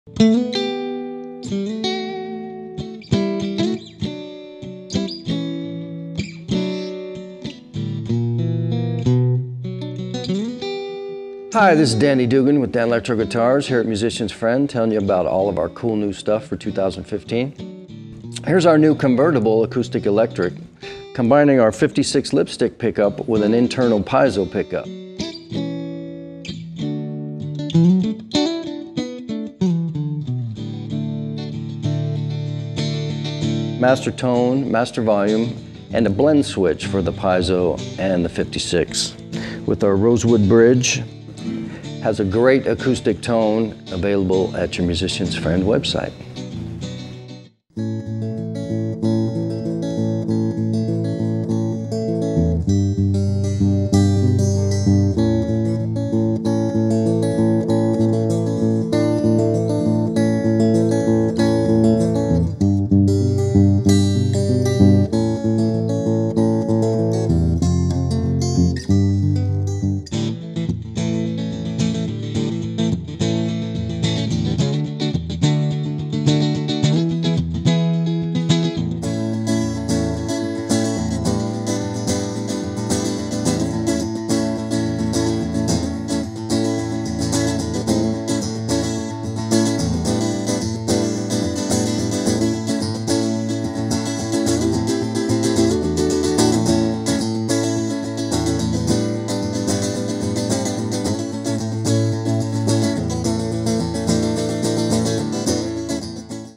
Hi, this is Danny Dugan with Danelectro Guitars here at Musician's Friend, telling you about all of our cool new stuff for 2015. Here's our new convertible acoustic-electric, combining our 56 lipstick pickup with an internal piezo pickup. Master tone, master volume, and a blend switch for the piezo and the 56. With our rosewood bridge, has a great acoustic tone available at your Musician's Friend website.